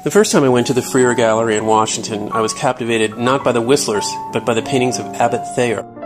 The first time I went to the Freer Gallery in Washington, I was captivated not by the Whistlers, but by the paintings of Abbot Thayer.